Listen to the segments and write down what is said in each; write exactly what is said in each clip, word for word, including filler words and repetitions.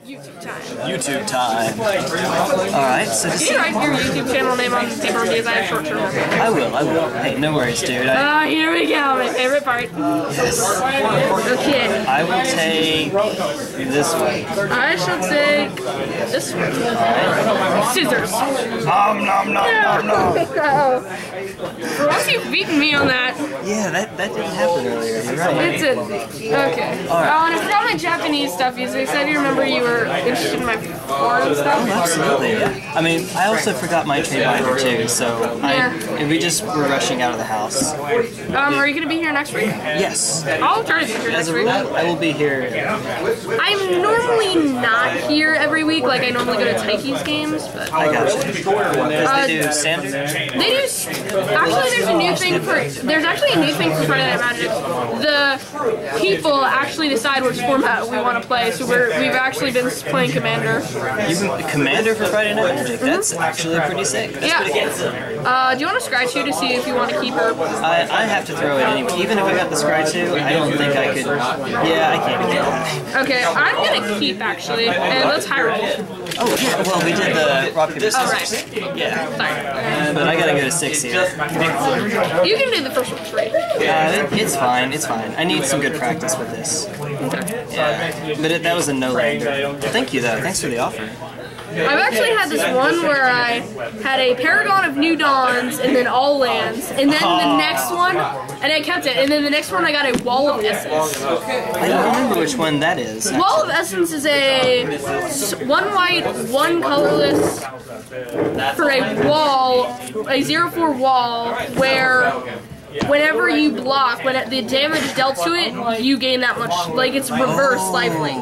YouTube time. YouTube time. Alright, so Can you write your YouTube channel name on the paper because I have short term memory? I will, I will. Hey, no worries, dude. Ah, uh, here we go, my favorite part. Yes. Okay. I will take this one. I shall take this one. Alright. Scissors. Nom nom nom nom nom. No. For once you've beaten me on that. Yeah, that, that didn't happen earlier. You're right. It did. Okay. All right. Oh, and I forgot my Japanese stuff. You said you remember you were interested in my foreign stuff. Oh, absolutely. Yeah. I mean, I also forgot my trade binder too, so Yeah. I we just were rushing out of the house. Um, are you going to be here next week? Yes. I'll try to be here As next a week. rule, I will be here. I'm normally not here every week, like I normally go to Taiki's games, but... I got you. Because Uh, they do standard. They do... Actually, there's a new thing for... There's actually a new thing for Friday Night Magic. The people actually decide which format we want to play, so we're, we've actually been playing Commander. You've been Commander for Friday Night Magic? That's actually pretty sick. That's Yeah. pretty good. Uh, do you want to scratch you to see if you want to keep her? I, I have to throw it anyway. Even if I got the Scry too, I don't think I could... Yeah, I can't get that. Okay, I'm gonna keep actually, and let's hire it. Oh, yeah, well, we did the rock, paper, Oh, scissors. right. Yeah. Sorry. But I gotta go to six here. You can do the first one straight. Uh, it, it's fine, it's fine. I need some good practice with this. Yeah. But it, that was a no-lander. Thank you, though. Thanks for the offer. I've actually had this one where I had a Paragon of New Dawns and then all lands, and then the next one, and I kept it, and then the next one I got a Wall of Essence. I don't remember which one that is. Wall of Essence is a one white, one colorless for a wall, a zero four wall where whenever you block, when the damage dealt to it, you gain that much. Like it's reverse lifelink.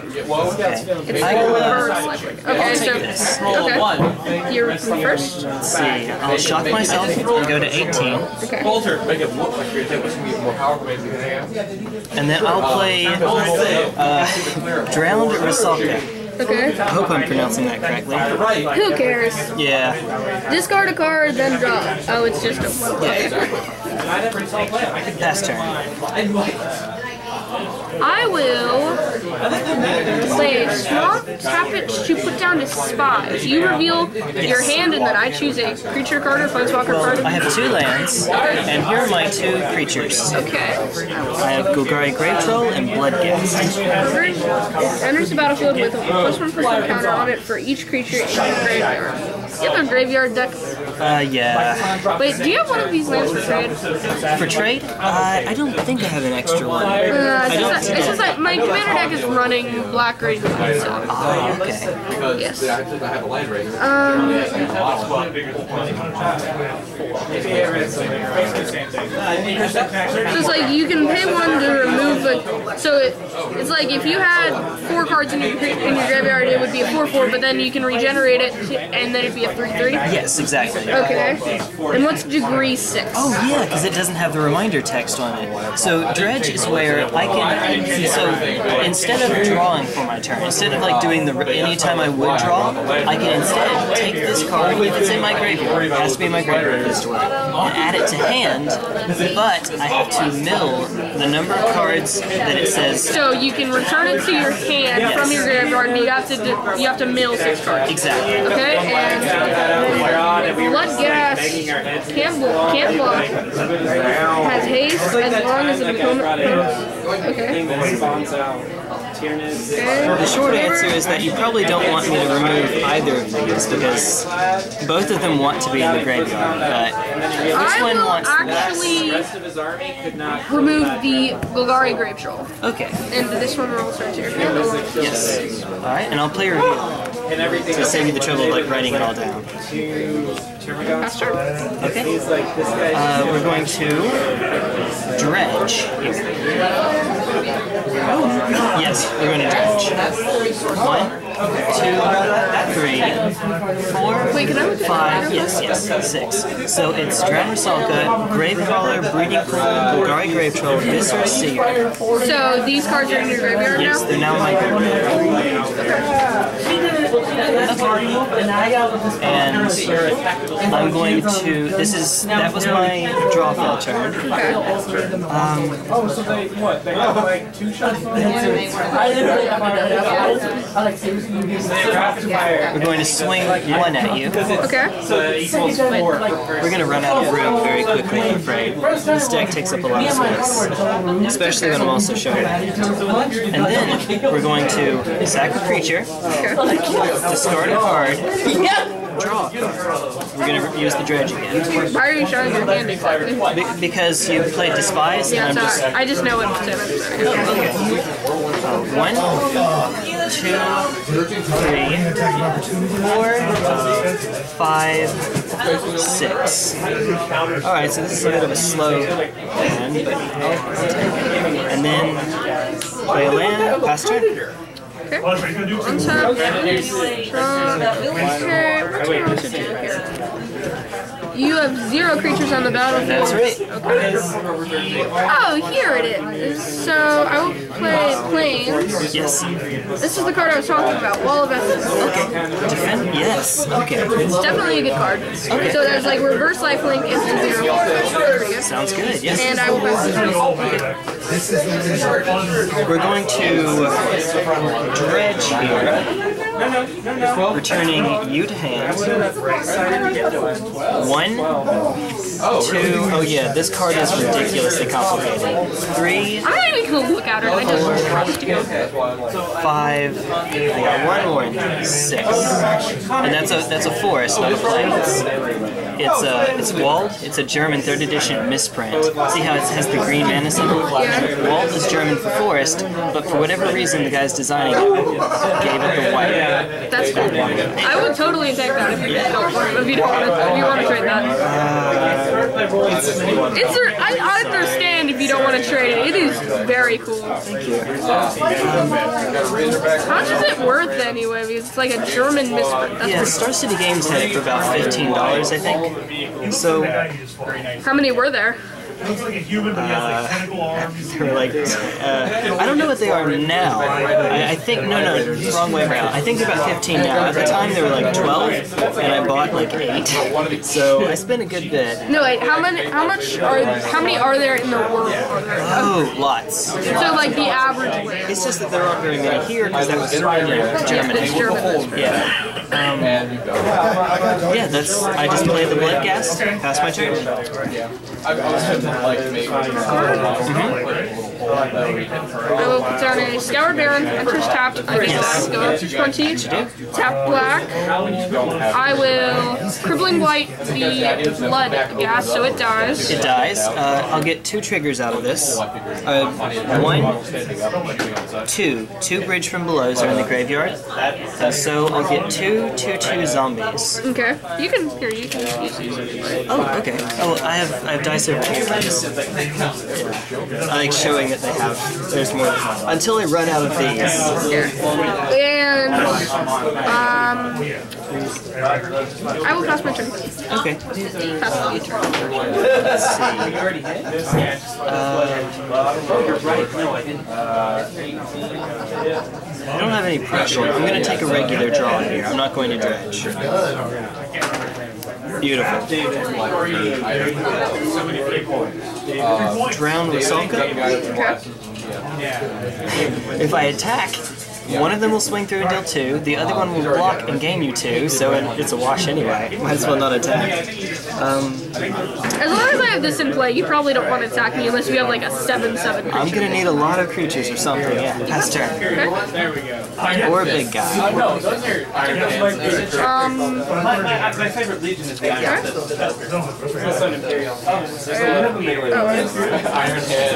It's I will, uh, reverse lifelink. Okay, so this. okay, you're first. Let's see. I'll shock myself and go to eighteen. Okay. And then I'll play uh, Drowned Rusalka. Okay. I hope I'm pronouncing that correctly. Who cares? Yeah. Discard a card, then draw. Oh, it's just a one. Yeah. Pass turn. I will play Swamp, tap it to put down a spies. You reveal your hand and then I choose a creature card or planeswalker card. I have two lands, and here are my two creatures. Okay. I have Golgari Grave-Troll and Bloodghast. Enters the battlefield with a plus one percent counter on it for each creature in your graveyard. You have a graveyard deck. Uh, yeah. Wait, do you have one of these lands for trade? For trade? Uh, I don't think I have an extra one. Uh, it's, I don't just, it's just like my commander deck is running black green, so. Oh, okay. Yes. Um. So it's like you can pay one to remove a. So it, it's like if you had four cards in your in your graveyard, it would be a four four, but then you can regenerate it, and then it'd be a three three. Yes, exactly. Okay. And what's degree six? Oh yeah, because it doesn't have the reminder text on it. So Dredge is where I can. So instead of drawing for my turn, instead of like doing the anytime I would draw, I can instead take this card if it's in my graveyard. It has to be in my graveyard for this to work, and add it to hand. But I have to mill the number of cards that it says. So you can return it to your hand Yes. from your graveyard, and you have to do, you have to mill six cards. Exactly. Okay, and Bloodghast can't block, can't block, has haste as long as an opponent. Okay. The short answer is that you probably don't want me to remove either of these because both of them want to be in the graveyard, but this I one will wants actually less. remove the Golgari Grave-Troll, Okay. and this one will also to your hand. Yes. Alright, and I'll play a review to save you the trouble of like writing it all down. Pass turn. Okay. Uh, we're going to Dredge here. Yes, we're going to Dredge. One, two, three, four, Wait, can I look at five, that? yes, yes, six. So it's Drowned Rusalka, Gravecrawler, Breeding Pool, Golgari Grave-Troll, Viscera Seer. So these cards are in your graveyard Yes, now? they're now in my graveyard. and I'm going to. This is that was my draw for the turn. Okay. Um, we're going to swing one at you. Okay. We're going to run out of room very quickly, I'm afraid. This deck takes up a lot of space, especially when I'm also showing it. And then we're going to sack a creature, discard a card, draw a card. We're going to use the Dredge again. Why are you showing your hand exactly? Be because you played Despise, Yeah, and I'm sorry. just... I just know what it's in. Okay. Uh, one, two, three, four, five, six. Alright, so this is a bit of a slow hand, but and then play a land, pass turn. Okay. Untap. Draw. Okay, what do you want to do here? You have zero creatures on the battlefield. That's right. Okay. Oh, here it is. So I will play Plains. Yes. This is the card I was talking about. Wall of Essence. Okay. Defend? Yes. Okay. It's definitely a good card. Okay. So there's like reverse lifelink, instant zero. Sounds good. Yes. And I will pass this one. We're going to Dredge here, returning you to hand. One, two, oh yeah, this card is ridiculously complicated. Three, I'm not even gonna look at it. I just trust you. five, I got one more, and six. And that's a that's a forest, not a plains. It's a it's walled. It's a German third edition misprint. See how it has the green mana symbol? Yeah. Walled is German for forest, but for whatever reason, the guys designing it gave it the white. That's cool. I would totally take that if you don't want, if you don't want to, if you want to trade that. It's a, I understand if you don't want to trade it. It is very cool. Thank you. How much is it worth anyway? Because it's like a German misprint. That's Yeah, Star City Games had it for about fifteen dollars, I think. So, how many were there? uh, they were like, uh, I don't know what they are now. I, I think, no, no, wrong way around. I think they're about fifteen now. At the time, they were like twelve, and I bought like eight. So I spent a good bit. No, wait. How many? How much are? How many are there in the world? Oh, lots. So like the average way. It's just that there aren't very many here because that was Germany. It's German. Yeah. Um, yeah, that's. I just played the Bloodghast. Pass my turn. Mm-hmm. I will put down a Scoured Baron, enters tapped, I guess go twenty, tap black. I will Crippling Blight the Bloodghast, so it dies. It dies. Uh, I'll get two triggers out of this. Uh, one, two. Two Bridge from Belows are in the graveyard. Uh, so I'll get two, two, two zombies. Okay. You can, here, you can use these. Oh, okay. Oh, I have I have dice over here. I like showing that they have. There's more. Until I run out of these. Here. And um, I will pass my turn. Okay. Pass my turn. Let's see. Uh, I don't have any pressure. I'm going to take a regular draw here. I'm not going to dredge. Beautiful. Uh, Drowned Rusalka. If I attack, one of them will swing through and deal two, the other one will block and gain you two, so it's a wash anyway. Might as well not attack. Um, as long as I have this in play, you probably don't want to attack me unless you have like a seven seven creature. I'm going to need a lot of creatures or something, yeah. Pass turn. Okay. Or a big guy. Um, my favorite legion is the Iron Head. Iron Head.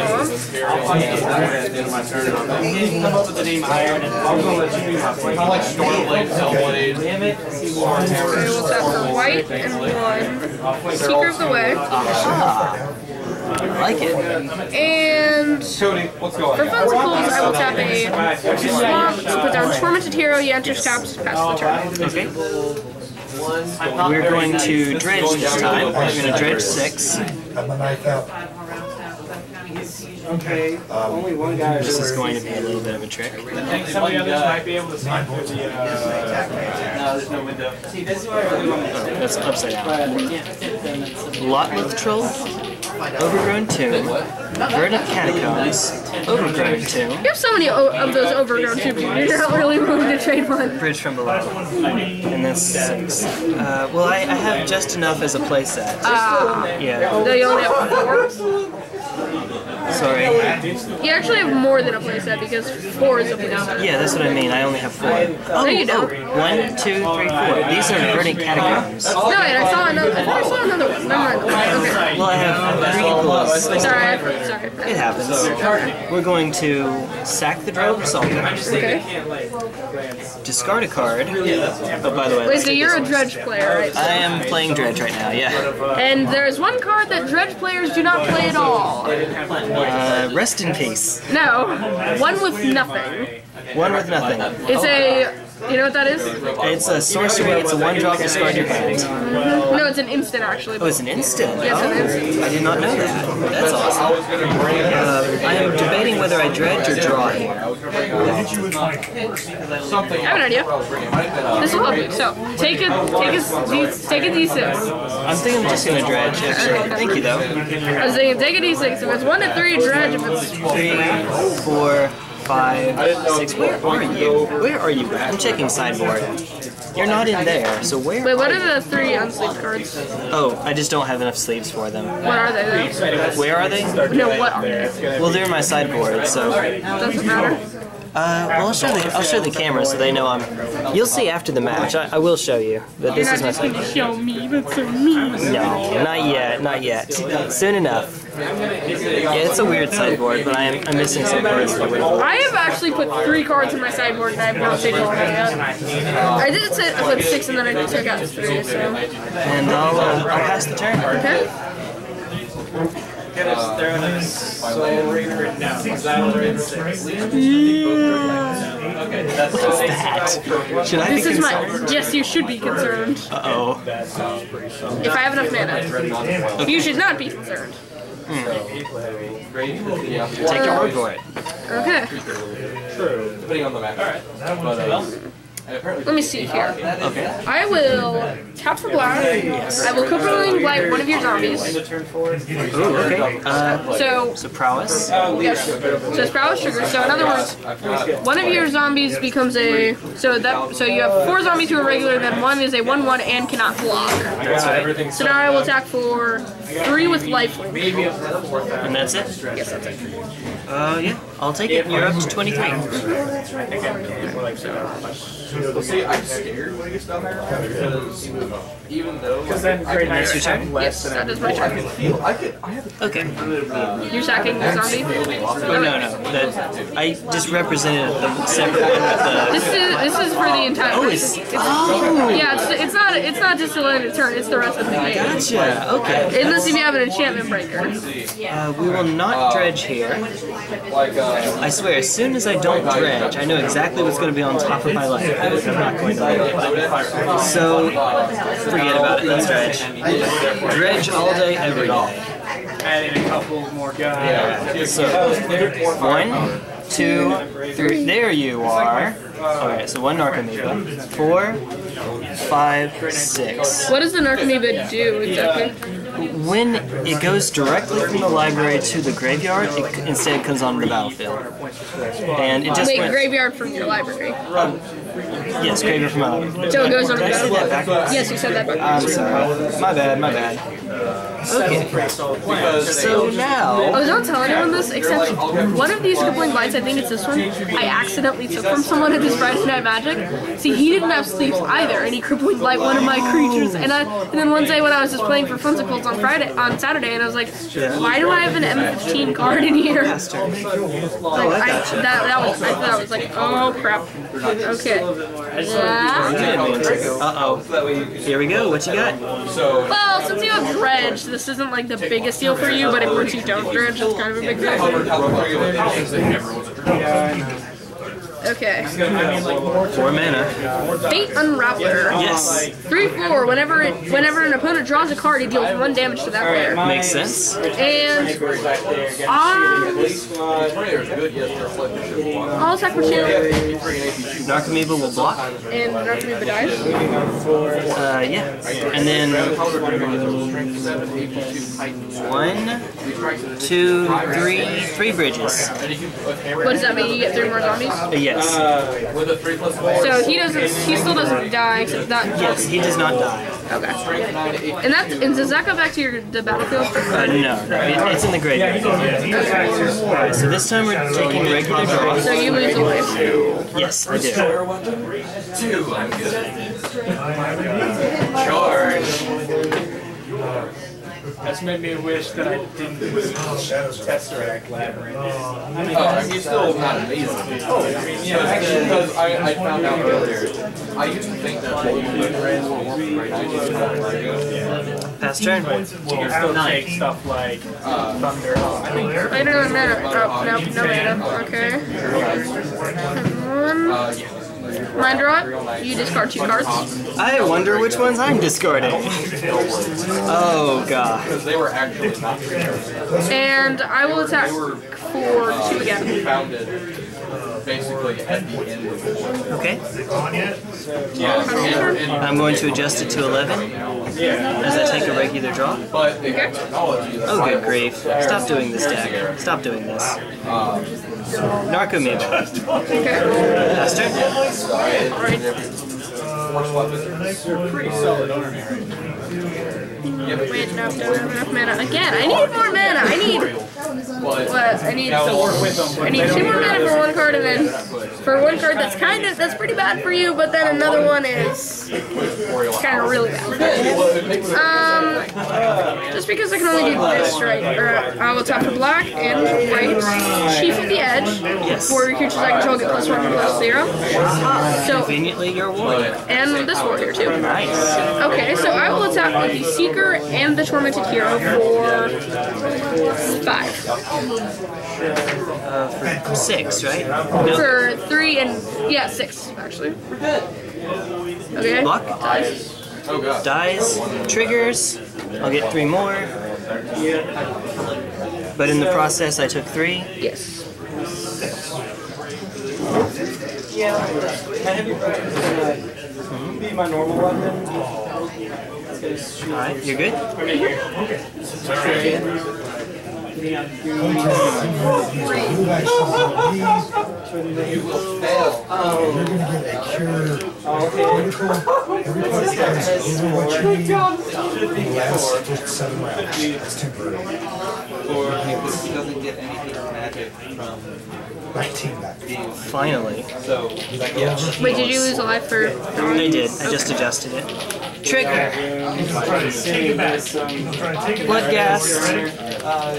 Come up with the name Iron and I'll go let you do my kind of like Stormblade, Hellblade. Damn it. I will tap for white and one. Seeker of the Way. Ah, I like it. And Cody, what's going for on? Funsicles, I will tap a swamp to put down Tormented Hero, he enters taps, pass the turn. Okay. We're going to dredge this time. We're going to dredge six. Okay, only one guy. This is going to be a little bit of a trick. I think some of the others might be able to see through the. Uh, no, there's no window. See, this is where I really want to sit. That's upside down. But I can't fit them. Lotleth Troll, Overgrown Tomb, Verdant Catacombs, Overgrown Tomb, You have so many o of those Overgrown Tombs. You're not really willing to trade one. Bridge from Below, and that's six. Uh, well, I, I have just enough as a playset. Ah. Yeah. No, you only have four? Sorry. You actually have more than a playset because four is a playset. Yeah, that's what I mean. I only have four. Oh, No, you don't. oh, one, two, three, four. These are Verdant Catacombs. No, wait, I saw another. I thought I saw another one. Never mind. Okay. Well, I have three equals. Sorry, I, sorry. It happens. We're going to sack the Drowned Rusalka, Okay. discard a card. Oh, by the way, Wait, so you're a Dredge player, right? I am playing Dredge right now, yeah. And there's one card that Dredge players do not play at all. Uh, rest in peace. No, one with nothing. One with nothing. It's a, you know what that is? It's a sorcery, it's a one drop, discard your hand. No, it's an instant actually. Oh, it's an instant? Yes, Oh, it is. I did not know that. That's awesome. Uh, I am debating whether I dredge or draw here. I have an idea. This will help you. So take a take a D, take a D six. I'm thinking I'm just gonna dredge, actually. Thank you, though. I was thinking take a D six. If it's one to three, dredge. If it's Three, four, five, six. Where are you? Where are you? I'm checking sideboard. You're not in there, so where? wait, what are the three unsleeved cards? Oh, I just don't have enough sleeves for them. What are they? Though? Where are they? No, what are they? Well, they're in my sideboard, so. Doesn't matter. Uh, well, I'll show the I'll show the camera so they know I'm. You'll see after the match. I, I will show you, but You're this not is my just going to sideboard. show me. That's so mean. No, not yet, not yet. Soon enough. Yeah, it's a weird sideboard, but I am I'm missing some cards. I have actually put three cards in my sideboard and I have not taken all of them yet. I did say I put six and then I took out three, so. And I'll uh, I'll pass the turn. Okay. Get us there on a soul reader now. Okay, that's That. Should I This be is my. concerned? Yes, you should be concerned. Uh oh. If I have enough mana. You should not be concerned. Take your word for it. Okay. Depending on the map. Alright. But, uh, Let me see here. Okay. I will tap for black. I will Crippling Blight one of your zombies. Ooh, okay. Uh, So, so prowess. yes. So it's prowess trigger. So in other words, one of your zombies becomes a. So that. So you have four zombies who are regular, then one is a one one and cannot block. So now I will attack for three with lifelink. And that's it? Yes, that's it. Uh, yeah. I'll take it. You're up to twenty-three. Well, see, I'm scared when it gets down there because even though Because then great That's your turn? Yes, that is my turn. feel I could, I have Okay. You're sacking the zombie? Oh, no, no. That, I just represented the separate one with the... This is this is for the entire. Oh, it's... Oh! Yeah, it's, it's not it's not just a limited turn. It's the rest of the game. Gotcha. Okay. Unless if you have an enchantment breaker. Uh, we will not dredge here. like uh, I swear, as soon as I don't dredge, I know exactly what's going to be on top of my life. I'm not going to live. So, forget about it. Let's dredge. Dredge all day, every day. Adding a couple more guys. So, one, two, three. There you are. Alright, so one Narcomeba. Four, five, six. What does the Narcomeba do exactly? When it goes directly from the library to the graveyard, it instead comes onto the battlefield. And it just Wait, went... graveyard from your library. Um, yes, graveyard from my library. So it goes on the Did I say that battlefield. backwards? Yes, you said that back. I'm sorry. My bad, my bad. Okay. So now... I was not telling anyone this, except one of these crippling bites, I think it's this one, I accidentally took from someone at this Friday Night Magic. See, he didn't have sleeves either, and he crippling blight one of my creatures. And I, and then one day when I was just playing for Funsicles on Friday, on Saturday, and I was like, why do I have an M fifteen card in here? Like, I, that, that was, I thought I was like, oh crap. Okay. Yeah. Uh-oh. Here we go. What you got? Well, since you have Dredge, this isn't like the biggest deal for you, but if once you don't Dredge, it's kind of a big deal. Okay. Four mana. Fate Unraveler. Yes. Three four. Whenever it, whenever an opponent draws a card, it deals one damage to that player. Makes sense. And um, I'll attack for two. Narcomeba will block. And Narcomeba dies. Uh, yeah. And then one, two, three, three bridges. What does that mean? You get three more zombies? Uh, yes. So he doesn't. He still doesn't die. Except that. Yes, he does not die. Okay. And that and does that go back to your the battlefield? Uh, no, it, it's in the graveyard. Alright, so this time we're taking regular draw. So you lose a life. Yes, I do. Two, I'm good. Charge. That's made me wish that I didn't Tesseract Labyrinth. Oh, he's still not amazing. Oh, I mean, yeah, because I, I found out earlier. I used to think that what you would raise will work right now. Pass turn. You can still take stuff like uh, Thunder. I think I don't know mana. Oh, no, no mana. Okay. One. Mind draw. You discard two cards. I wonder which ones I'm discarding. Oh god. Because they were actually not And I will attack for two again. founded basically at the end of the war. Okay. Yeah, and, and I'm going to adjust it to eleven as I take a regular draw. But the technology Oh good grief. Stop doing this, deck. Stop doing this. Narcomeba. Okay. Pass turn. Alright. pretty solid army right now. Wait, no, don't have enough mana. Again, I need more mana. I need. What? I need. I need two more mana for one card, and then for one card that's kind of that's pretty bad for you, but then another one is kind of really bad. Um, just because I can only do this, right? Or I will tap for black and white. Chief of the Edge. Yes. For creatures I control get plus one plus zero. So Conveniently, you're warrior. and this warrior too. Nice. Okay, so I will attack with the Seeker and the Tormented Hero for five. Uh, for six, right? No. For three and yeah, six actually. Okay. Block. Dies. oh god. Dies. Triggers. I'll get three more. But in the process, I took three. Yes. Be my normal weapon. Alright, you're good? You will fail. You're gonna get a cure. Critical. Every card has over what you need. Lasts just seven rounds. It's temporary. Or he doesn't get anything magic from nineteen back. Finally. so yeah. Wait, did you lose a life for? I did. I just adjusted it. Trigger. Bloodghast.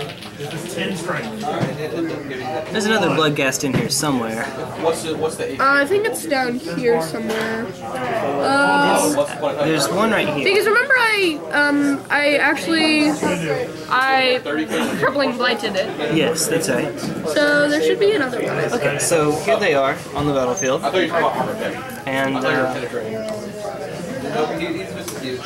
There's another Bloodghast in here somewhere. What's the what's the Uh, I think it's down here somewhere. Uh, what's the point? There's one right here. because remember I um I actually I crippling blighted it. Yes, that's right. So there should be another one. Okay, so here they are on the battlefield. I thought you were talking about armor pick. And I thought you were uh, penetrating. No, he, he's just huge.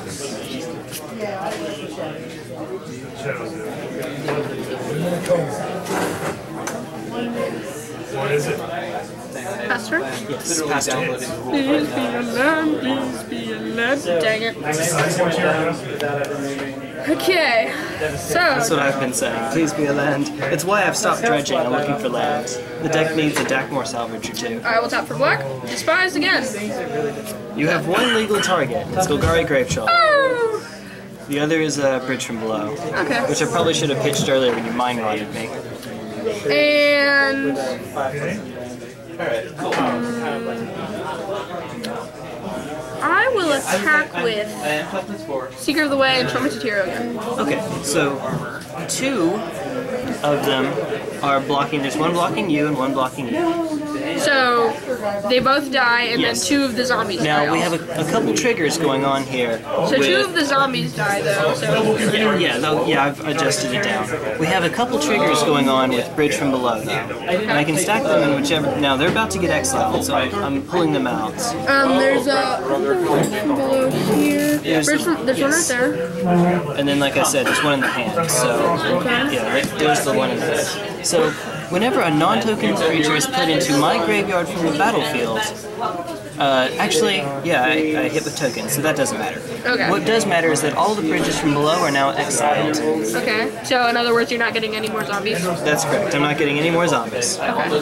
What is it? Pastor? yes, pass turn. Please be a land, please be a land. Dang it. Okay, so That's what I've been saying. Please be a land. It's why I've stopped dredging. I'm looking for lands. The deck needs a Dakmor salvage or two. I will tap for black. Despise again. You have one legal target. It's Golgari Grave-Troll. Oh! The other is a bridge from below, Okay. which I probably should have pitched earlier when you mind rotted me. And I will attack with Seeker of the Way and Tormented Hero again. Okay, so two of them are blocking. There's one blocking you and one blocking you. So they both die, and Yes. then two of the zombies die. Now we have a, a couple triggers going on here. So two with- of the zombies die though. So Yeah, yeah, no, yeah, I've adjusted it down. We have a couple triggers going on with Bridge from Below now. And I can stack them in whichever... Now, they're about to get exiled, so I, I'm pulling them out. um, there's a below here. There's, There's, one- there's one right yes. there. And then, like I said, there's one in the hand, so... Yeah, right, there's the one in the hand. So, whenever a non-token creature is put into my graveyard from the battlefield... Uh, actually, yeah, I, I hit with tokens, so that doesn't matter. Okay. What does matter is that all the bridges from below are now exiled. Okay. So in other words, you're not getting any more zombies. That's correct. I'm not getting any more zombies.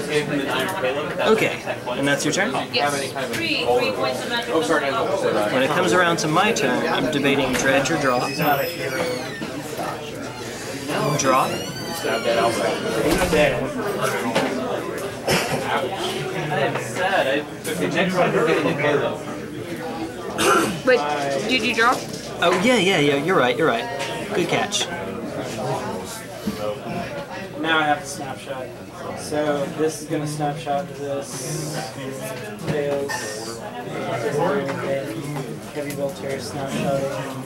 Okay, and that's your turn? Yes. When it comes around to my turn, I'm debating dredge or draw. Draw. Wait, did you draw? Oh, yeah, yeah, yeah, you're right, you're right. Good catch. Now I have to snapshot. So this is going to snapshot this. Fails. Heavy Voltaire snapshotting.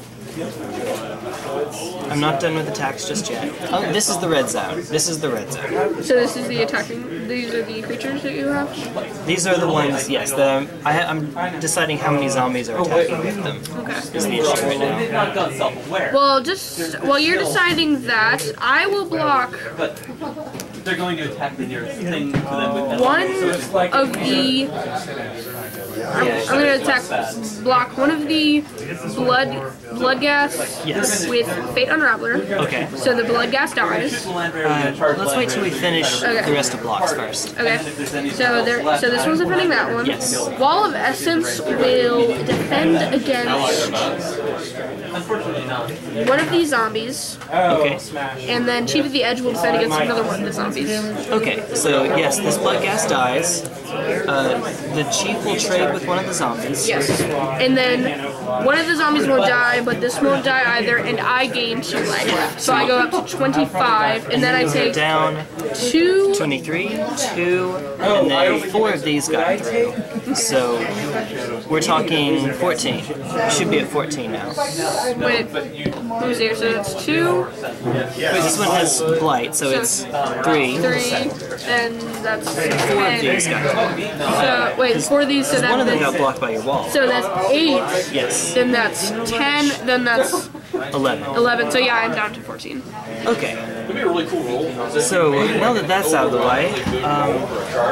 I'm not done with attacks just yet. Oh, this is the red zone. This is the red zone. So this is the attacking. These are the creatures that you have. These are the ones, yes, the, I ha I'm deciding how many zombies are attacking with them. Okay. Is the issue right now. Well, just while you're deciding that, I will block They're going to attack the nearest thing to them with that. one of the. I'm, I'm going to attack block one of the blood Bloodghast Yes. with Fate Unraveler. Okay. So the Bloodghast dies. Uh, let's wait till we finish Okay. the rest of blocks first. Okay. So there. So this one's defending that one. Yes. Wall of Essence will defend against Unfortunately not. one of these zombies, Okay. and then Chief of the Edge will defend against another one of the zombies. Okay, so yes, this Bloodghast dies. Uh, the chief will trade with one of the zombies. Yes. And then one of the zombies will die, but this won't die either, and I gain two life. So I go up to twenty-five, and then I take Down two. twenty-three, two, and then four of these got through. So we're talking fourteen. Should be at fourteen now. Wait, who's there? So that's two, This one has blight, so it's three. three, and that's Four of ten. these got through. So wait, four of these. So One of them got that's blocked by your wall. so that's eight. Yes, Then that's ten. Then that's eleven. eleven. So yeah, I'm down to fourteen. Okay, It'd be a really cool roll. so now that that's out of the way, um,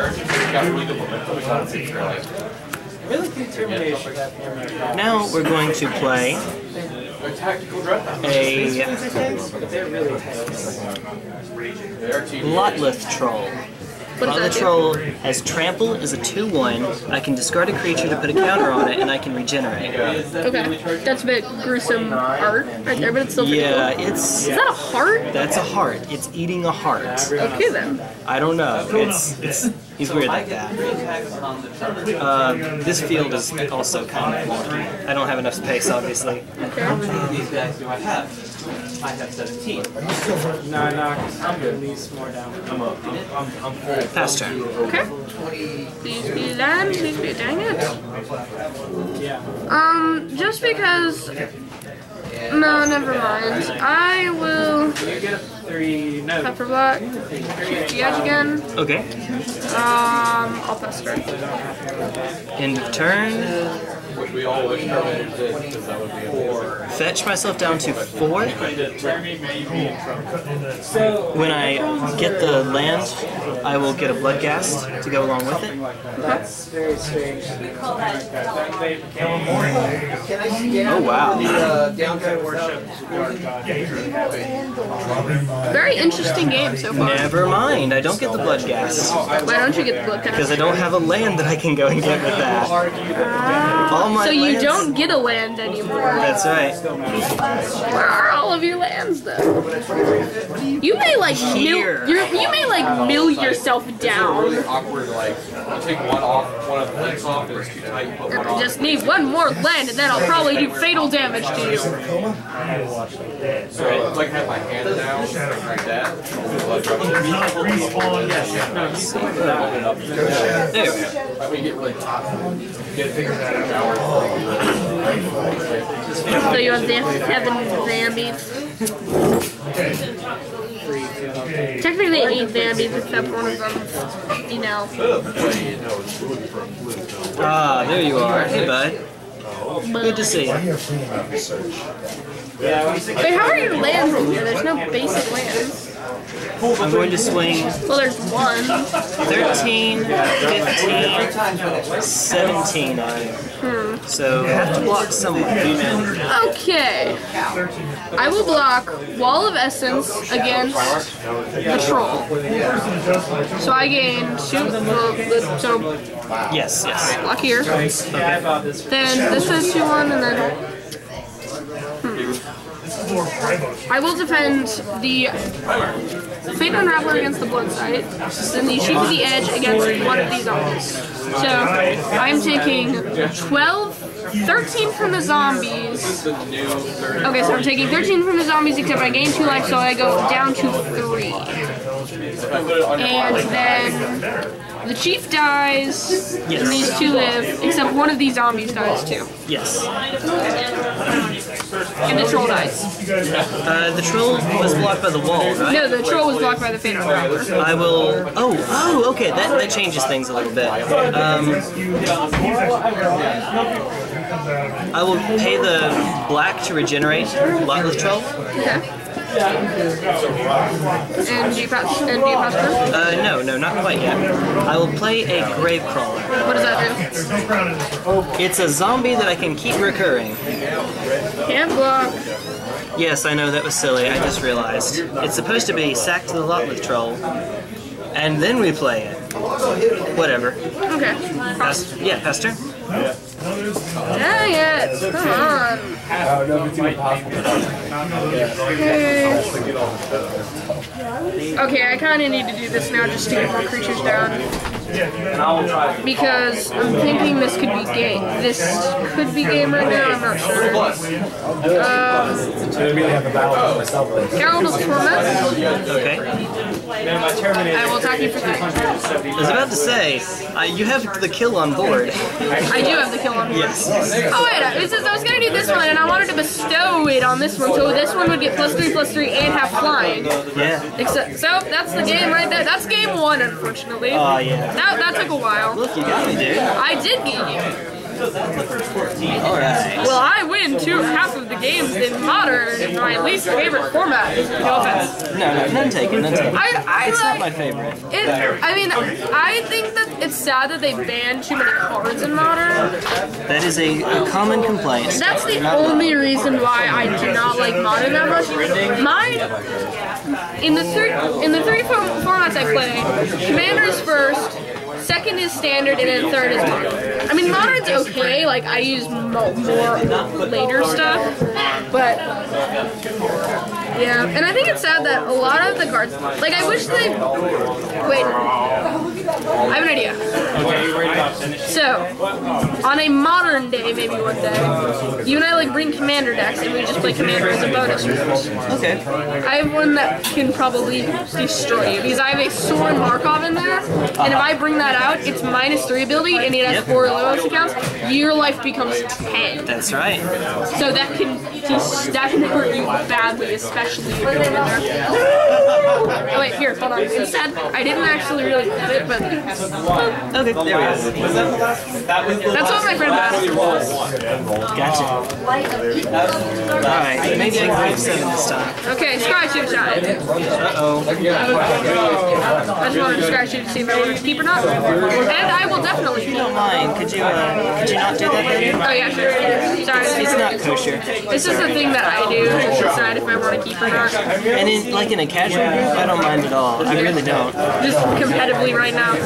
Really determination that hammer. now we're going to play A tactical draft. a Lotleth Troll. What does that Lotleth do? Troll has Trample, is a two one. I can discard a creature to put a counter on it, and I can regenerate. Okay, that's a bit gruesome art right there, but it's still pretty Yeah, cool. it's... Is that a heart? That's a heart. It's eating a heart. Okay then. I don't know. It's... it's he's weird like that. Uh, this field is also kind of wonky. I don't have enough space, obviously. How many of these guys do I have? I have seventeen. No, no, I'm at least more down. I'm up. I'm, I'm, I'm full. Pass turn. Okay. Please be land, please be, dang it. Yeah. Um, just because... No, never mind. I will You get a three. No. pepper block, the edge again. Okay. Um, I'll pass turn. End of turn. Which we all wish Terminator did, because that would be amazing. Fetch myself down to four. So When I get the land, I will get a Bloodghast to go along with it. that's very strange. Oh wow. Very interesting game so far. Never mind, I don't get the Bloodghast. Why don't you get the blood Because I don't have a land that I can go and get with that. All my So you lands- don't get a land anymore. That's right. Where are all of your lands though? You may like mil Here. you're, you may like mill yourself yourself down. Really awkward, like, you take one off, one of the links off, it's too tight, you put one on. Just need one more land, and then I'll probably do fatal damage to you. So, it's like have my hand down, like that. Blood drop. There we go. That way you get really hot. Get figured out. So you have the seven zombies. Technically eight zombies, except one of them, you know. Ah, there you are. Hey, bud. Good to see you. Wait, how are your lands in here? There's no basic lands. I'm going to swing Well, there's one. thirteen, fifteen, seventeen on you. Hmm. So, have to block somewhere. Okay. I will block Wall of Essence against the Troll. So I gain two. So Yes, yes. block here. Then this says two one, and then. Hmm. I will defend the Fate Unraveler against the Blood Sight, then the Sheep of the Edge against one of these zombies. So I'm taking twelve, thirteen from the zombies. Okay, so I'm taking thirteen from the zombies, except I gain two life, so I go down to three. And then the Chief dies, Yes. and these two live, except one of these zombies dies too. Yes. And the Troll dies. Uh, the troll was blocked by the wall, right? No, the Troll was blocked by the Fate Unraveler. I will. Oh, oh, okay. That that changes things a little bit. Um, I will pay the black to regenerate Lotleth Troll. Okay. And do you pass? And do you pass turn? Uh, no, no, not quite yet. I will play a Gravecrawler. What does that do? It's a zombie that I can keep recurring. Can't block. Yes, I know that was silly. I just realized. It's supposed to be sack to the Lotleth Troll, and then we play it. Whatever. Okay. Pass, yeah, pass turn. Dang it! Come on. Okay. Okay, I kind of need to do this now just to get more creatures down. Because I'm thinking this could be game. This could be game right now. I'm not sure. Um, Herald of Torment. Okay. I will attack you for three. I was about to say, uh, you have the kill on board. I do have the kill on board. Yes. Oh wait, it says I was gonna do this one, and I wanted to bestow it on this one, so this one would get plus three, plus three, and have flying. Yeah. Except, so that's the game right there. That's game one, unfortunately. Oh, yeah. That that took a while. Look, you got me, dude. I did get you. Alright. Well, I win two half of the games in Modern, my least favorite format. No offense. No, no, none taken, none taken. I, I It's like, not my favorite. It, I mean, I think that it's sad that they banned too many cards in Modern. That is a, a common complaint. That's the only reason why I do not like Modern that much. Mine, in the three in the three form, formats I play, Commander's first, second is Standard, and then third is Modern. I mean, Modern's okay. Like I use mo more later stuff, but yeah. And I think it's sad that a lot of the cards, like I wish they. Wait, I have an idea. So, on a modern day, maybe one day, you and I like bring Commander decks, and we just play Commander as a bonus. Okay. I have one that can probably destroy you because I have a Soren Markov in there, and if I bring that out, it's minus three ability, and it has Yep. four Lewis accounts. Your life becomes ten. That's right. So that can just, that can hurt you badly, especially if you're in there. Oh wait, here, hold on. Instead, I didn't actually really put it, but Okay, there we go. that's what my friend asked. Gotcha. Alright, maybe I can move seven this time. Okay, scratch your shot. Uh-oh. I just wanted to scratch you to see if I wanted to keep or not. And I will definitely If keep. you don't mind, could you, uh, could you not do that later? Oh yeah, sure. Sorry. It's not kosher. This is the thing that I do to decide if I want to keep or not. And in, like in a casual group, I don't mind at all. I really don't. Just competitively right now.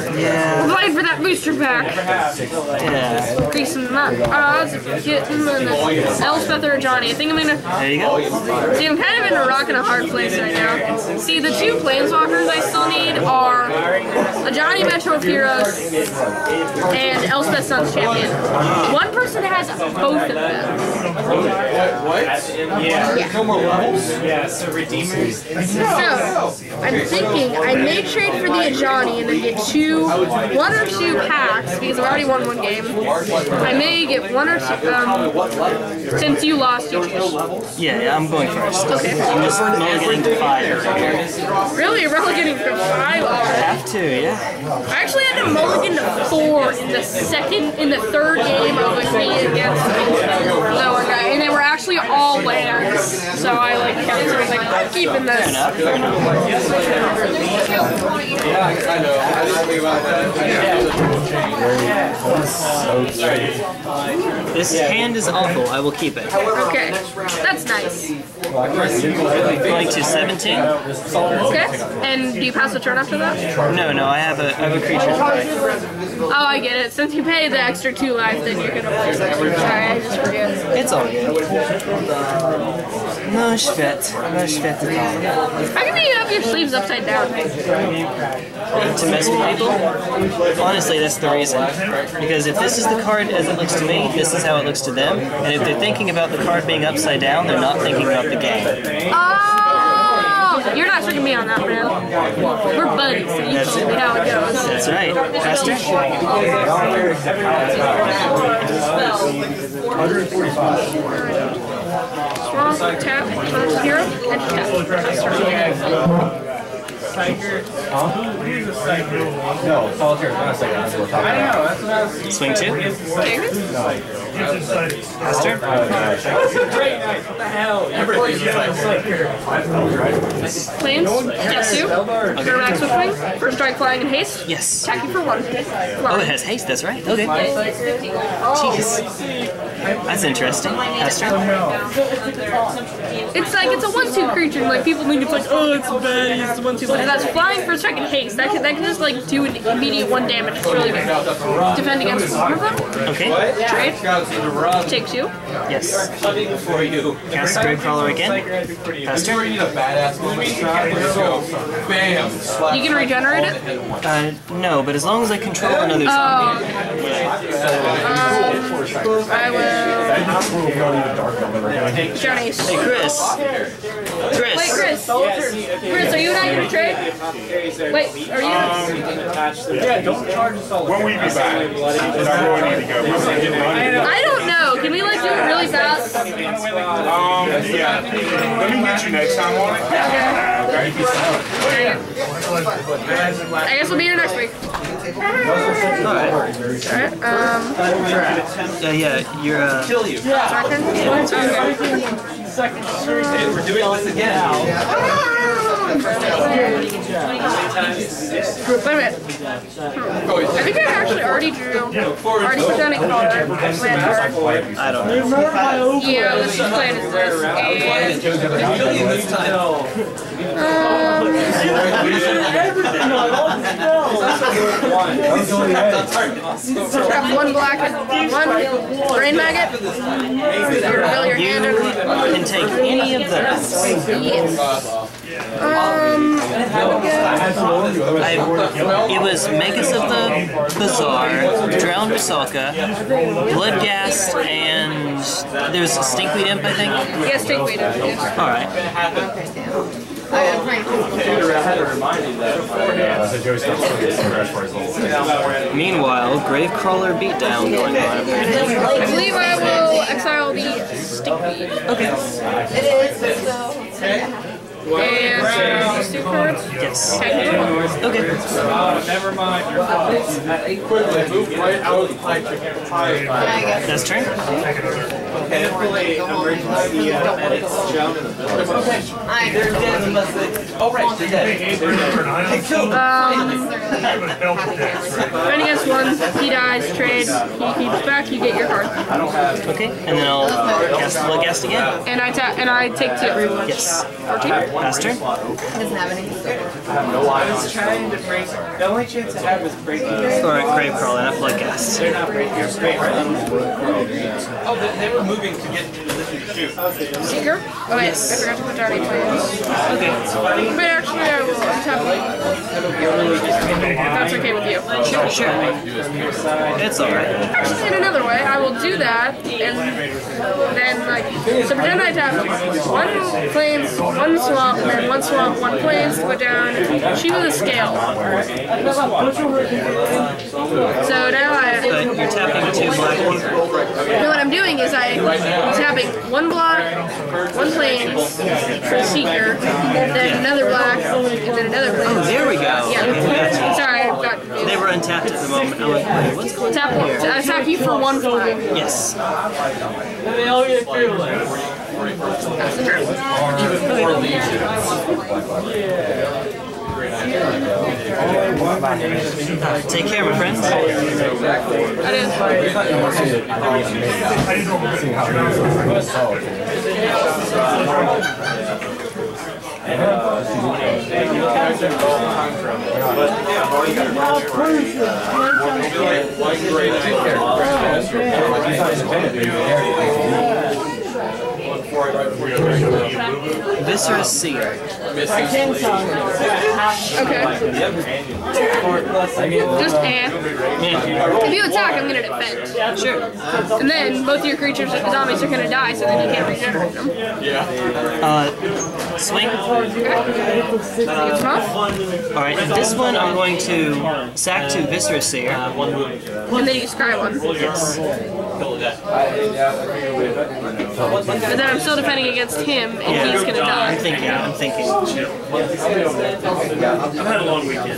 Yeah. We're playing for that booster pack. Yeah. Increasing my odds of getting an Elspeth or a Johnny. I think I'm gonna. There you go. See, I'm kind of in a rock and a hard place right now. See, the two Planeswalkers I still need are a Johnny Metro of Heroes and Elspeth Sun's Champion. One person has both of them. What? Yeah. Yeah. No more levels? Yeah, so Redeemers. So, I'm thinking I may trade for the Ajani and then get two, one or two packs because I've already won one game. I may get one or two, um, since you lost, you choose. Yeah, yeah, I'm going first. Okay. I'm just mulliganing to five. Really? You're relegating from five? Have to, yeah. I actually had to mulligan to four in the second, in the third game I was playing against the one guy, and they were actually all lands. So I like kept sort of like, I'm keeping this. Yeah, I know. I didn't think about that. This hand is awful. I will keep it. Okay, that's nice. Going to seventeen? Okay, and do you pass the turn after that? No, no, I have a, I have a creature. Oh, I get it. Since you pay the extra two life, then you're gonna play something. Sorry, I just forget. It's all good. No sweat. No sweat at all. How come you have your sleeves upside down? To mess with people? Honestly, that's the reason. Because if this is the card as it looks to me, this is how it looks to them. And if they're thinking about the card being upside down, they're not thinking about the game. Oh, you're not tricking me on that, man. We're buddies, so you told me how it goes. That's right. Faster? Strong, tap, first hero, and tap. Tiger. No, solitaire is not a second. That's what we're talking about. That's what I was Swing two? Faster? What the hell? Plans, get two. Go max with swing. First strike, flying, and haste. Yes. Attacking for one. Oh, it has haste, that's right. Okay. Jeez. That's interesting. Faster? It's like, it's a one two creature, and like people think it's like, oh, it's bad, it's a one two, but that's flying for second haste. That can, that can just like do an immediate one damage. It's really good. Defend against one of them. Okay. Trade. Take two. Yes. For you. Cast Gravecrawler again. Faster? You need a badass moment trap. So, bam. You can regenerate it? Uh, no, but as long as I control another zombie. Oh. Um, I will. Johnny's. Hey, Chris. Chris. Wait, Chris. Chris, are you and I going to trade? Wait, are you? Yeah, don't charge us all. When will you be back? Is that where we need to go? I don't know. Can we like do it really fast? Um, yeah. Let me get you next time on it. Okay. I guess we'll be here next week. Alright. Um. Uh, yeah, you're, uh... Kill you. Second. Okay. We're doing this again. Wait a minute. Hmm. I think I actually already drew. Already put down a card. Land card. I don't know. Yeah, let's just play it as this. And. Um. Grab one black and one brain maggot. Reveal your hand and. Can take any of those. Yes. Um, I, it was Magus of the Bazaar, Drowned Rusalka, Bloodghast, and there's Stinkweed Imp, I think? yes, Stinkweed Imp, yes. Alright. Meanwhile, Gravecrawler beatdown going on. I believe I will exile the Stinkweed. Okay. And uh, two cards? Yes. Technical. Okay. Never mind. That's turn. Hopefully, emergency uh, edits shown in the building. They're dead unless they... Oh, right, they're dead. Um, Defend against one, he dies, trade, he keeps back, you get your card. Okay, and then I'll cast the Bloodghast again. And I ta and I take two. Yes. fourteen. Faster? He doesn't have any. I was trying to break. The only chance I had was breaking. Or a Gravecrawler, not Bloodghast. They're not breaking. You're great, right? Oh, they, they were moving to get in position to shoot. Seeker? Oh wait, I forgot to put down any plans. Okay. But actually, I will tap it. That's okay with you. Sure, sure. It's alright. Actually, in another way, I will do that, and then, like, so pretend I tap one plains, one swamp, and then one swamp, one plains to put down She with a scale. So now I... But you're tapping two black ones. No, what I'm doing is I, I'm tapping one block, one plains for the Seeker, then another black, and then another plains. Oh, there we go. Yeah. Sorry, I got confused. They were untapped at the moment. I'm like, wait, what's going on Tap, here? I tap you for one flag. Yes. They all get fearless. That's the turn. Take care, my friends. That is. Viscera Seer. Okay. Just and. If you attack, I'm gonna defend. Sure. And then both your creatures, zombies, are gonna die, so then you can't regenerate them. Uh, swing. Okay. It's off. Alright, this one I'm going to sack to Viscera Seer. And then you scry one. Yes. But then I'm still defending against him, and Yeah. he's gonna I'm die. thinking, I'm thinking. I've had a long weekend.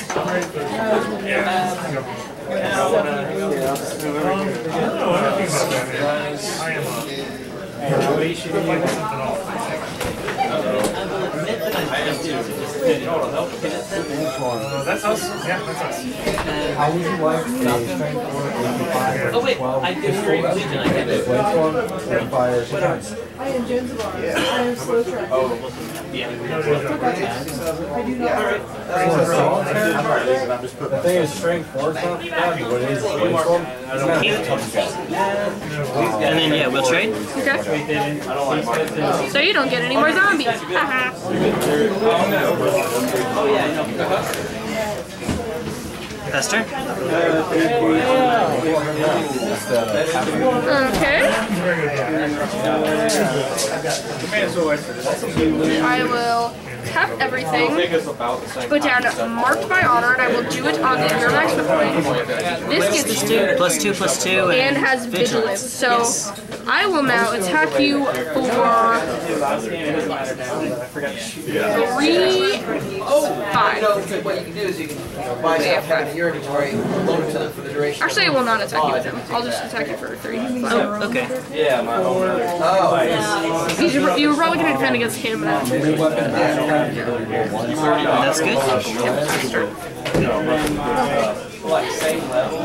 That's us. Yeah, that's us. How would you like a strength four, eighty-five, Oh wait, twelve? I did straight Legion. I get it. Flamethrower, fire, sometimes. I am Jonesbar. I am slow track. The thing is, strength four is not bad, but what it is, is flamethrower. It's not a tough guy. And then, yeah, we'll trade. Okay. So you don't get any more zombies. Haha. Faster. Okay. I will tap everything, put down Marked by Honor, and I will do it on your maximum point. This gets Plus two, plus two, and has Vigilance. So I will now attack you for three, five. What you can do is you can buy stuff in your inventory, load it to them for the duration. Actually, I will not attack you with them. I'll just attack you for three. Oh, okay. Yeah, my own. Oh, Because you were, you were probably going to defend against him. And That's good. Like, same level.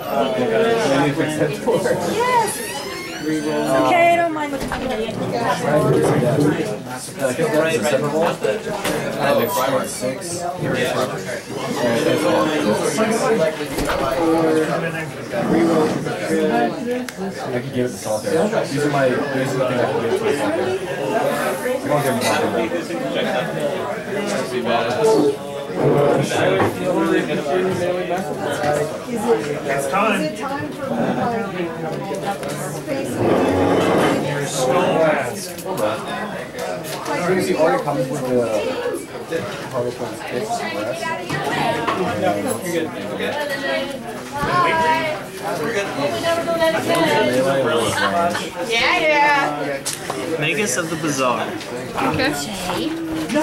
Yes! Okay, I don't mind looking at it. Six. I can give it to Sultai. These are my, these are the things I can give to Sultai. I won't give them Sultai. It's time. Is it time for uh, space? You're so fast. He already comes with the Harlequin's kicks and rest. yeah, yeah. Magus of the Bazaar. Okay.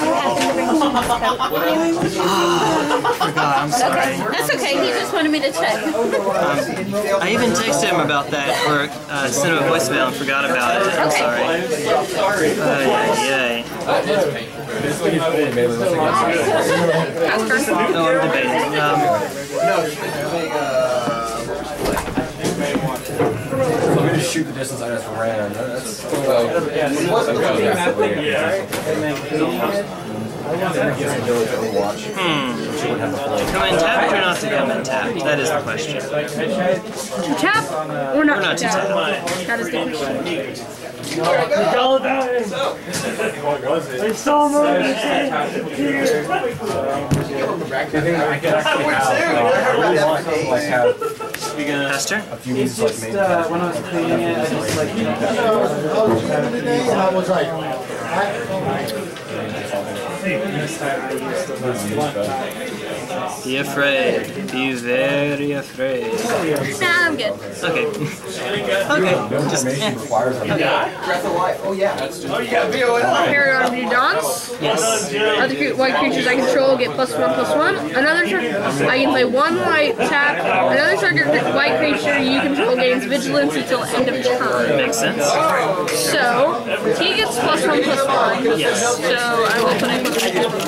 Forgot, I'm sorry. That's okay, he just wanted me to check. I even texted him about that, or uh, sent him a voicemail and forgot about it. I'm sorry. Uh, yay. No, I'm debating. Um, shoot the distance I just ran. That's And then Hmm. Come in tapped or not to come in tapped? That is the question. To tap or not, Or not to to tap? tap. That is the question. It's so much. Pastor? A few weeks like just, uh, when I was cleaning it, I just like, you know, was right. Be afraid. Be very afraid. Nah, I'm good. Okay. Okay. Just, eh. requires a Breath of life. Oh yeah. Paragon of Dance. Yes. Other cre- white creatures I control get plus one, plus one. Another turn, I can play one white tap. Another target white creature you control gains vigilance until end of turn. Makes sense. So, he gets plus one, plus one. Yes. So, I will put a plus one, plus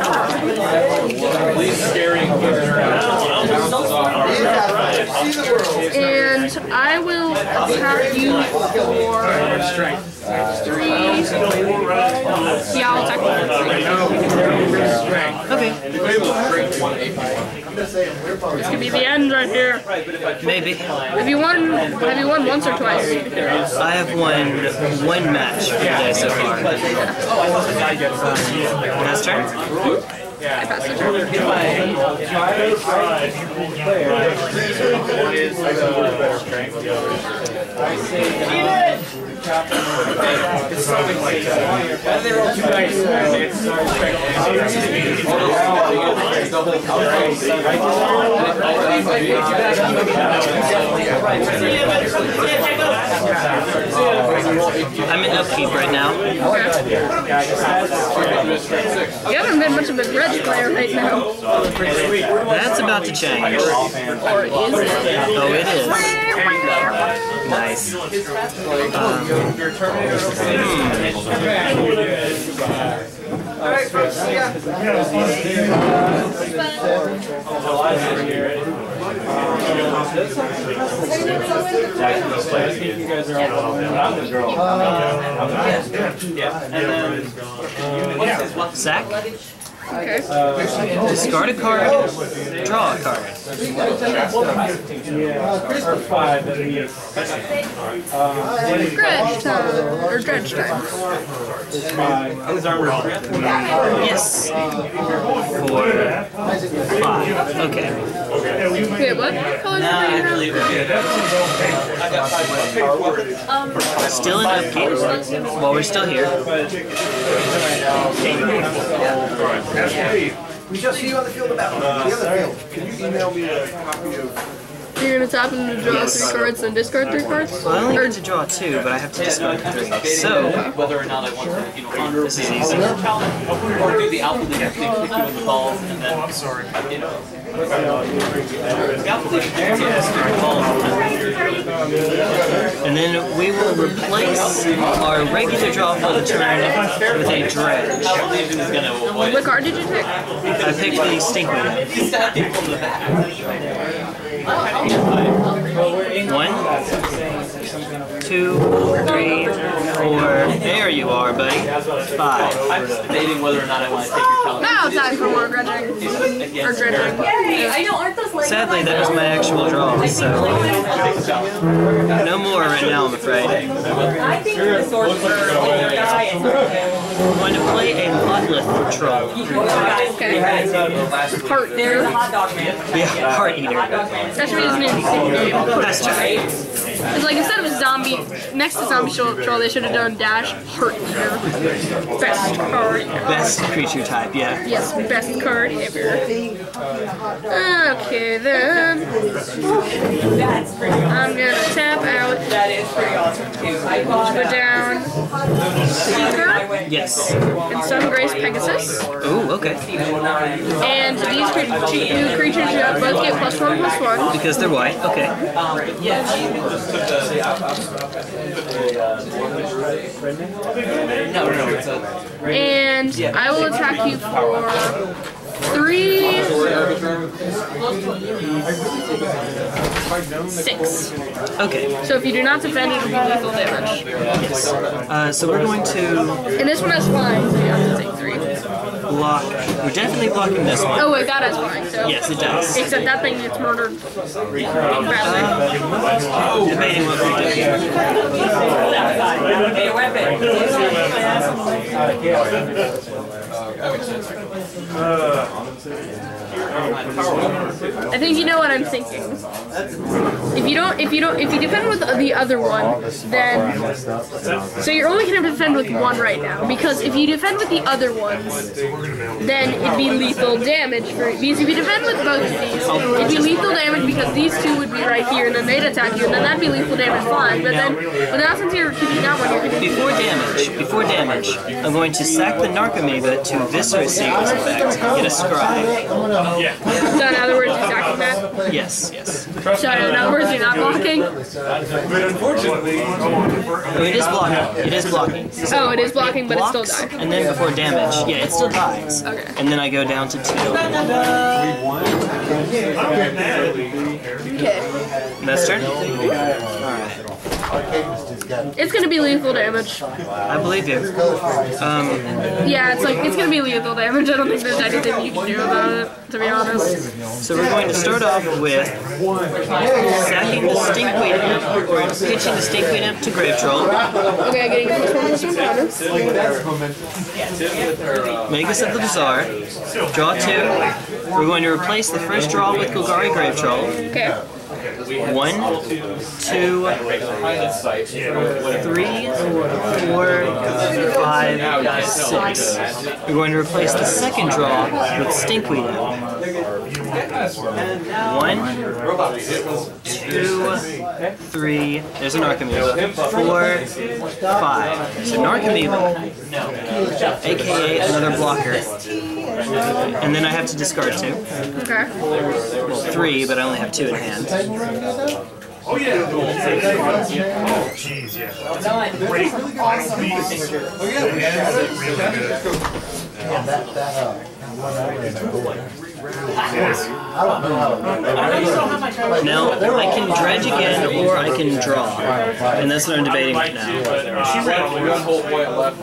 one. And I will attack you for three. Yeah, I'll attack you for three. Okay. This could be the end right here. Maybe. Have you won? Have you won once or twice? I have won one match for the day so far. Last turn? I passed the turn. I'm in upkeep right now. You haven't been much of a Dredge player right now. That's about to change. Or is it? Oh, it is. Nice. Um, Sack. Okay. Discard a card. Draw a card. or five at least. Dredge time. Or Dredge time. Yes. Four. Five. Okay. Wait, what color do you have? Still in upkeep. While we're still here. We just see you on the field of battle. The other field. Can you email me a copy of? You're gonna tap into draw Yes. three cards and discard three cards? Well, I only Or get to draw two, but I have to discard three. So, Whether or not I want to, you know, this is easy. or do the alpha league thing, click you in the balls, and then, I'm sorry. You know, the alpha league thing, yeah, stick the balls. And then we will replace our regular draw for the turn with a Dredge. Alpha legion is gonna avoid what it. card did you pick? I picked the Stinkweed Imp. You stab people in the back. One, two, three, four. There you are, buddy. Five. I'm just debating whether or not I want to take your talent. Now time for more dredging. Or dredging. I know, aren't those like Sadly, that was my actual draw, so no more right now, I'm afraid. I think the sorcerer is dying. I'm going to play a Lotleth Troll. Okay. Heart There's a there. hot dog man. Yeah, Heart Eater. That should be his new nickname. That's right. It's like instead of zombie, next to zombie troll, they should have done dash heart eater. Best card ever. Best creature type, yeah. Yes, best card ever. Okay then. That's pretty awesome. I'm gonna tap out, That is pretty awesome too. I bought put down Seeker Yes. and Sungrace Pegasus. Ooh, okay. And these cre- two creatures you have both get plus one plus one. Because they're white, okay. No, no, it's a. And I will attack you for three, six. Okay. So if you do not defend, it will be lethal damage. Yes. Uh, so we're going to And this one has flying, so you have to take three. block. We're definitely blocking this one. Oh wait, that has flying, so. Yes, it does. Except that thing gets murdered badly. Uh, debating what we do here. I think you know what I'm thinking. If you don't, if you don't, if you defend with the other one, then so you're only gonna defend with one right now. Because if you defend with the other ones, then it'd be lethal damage for. Because if you defend with both of these, it'd be lethal damage because these two would be right here, and then they'd attack you, and then that'd be lethal damage fine. But then, but now since you're keeping that one, you're gonna Before damage, before damage, I'm going to sack the Narcomeba to Viscera Seer's effect. Get a scry. So in other words, you're attacking that. Yes, yes. So in other words, you're not blocking. But unfortunately, Oh, it is blocking. It is blocking. So Oh, it is blocking, but it still blocks, dies. and then before damage, yeah, it still dies. Okay. And then I go down to two. Okay. Next turn? Alright. It's gonna be lethal damage. I believe you. Um, Yeah, it's like it's gonna be lethal damage. I don't think there's anything you can do about it, to be honest. so we're going to start off with sacking the Stinkweed Imp, or pitching the Stinkweed Imp to Grave-Troll. Okay, getting a plus one plus one bonus. Magus of the Bazaar. Draw two. We're going to replace the first draw with Golgari Grave-Troll. Okay. One, two, three, four, five, six. We're going to replace the second draw with Stinkweed Imp. One, two, three, there's a Narcomeba. Four, five. So Narcomeba, aka another blocker. And then I have to discard two. Okay. Well, three, but I only have two in hand. oh yeah. Oh, jeez, yeah. Great. Now, I can dredge again, or I can draw. And that's what I'm debating right now. One whole point left.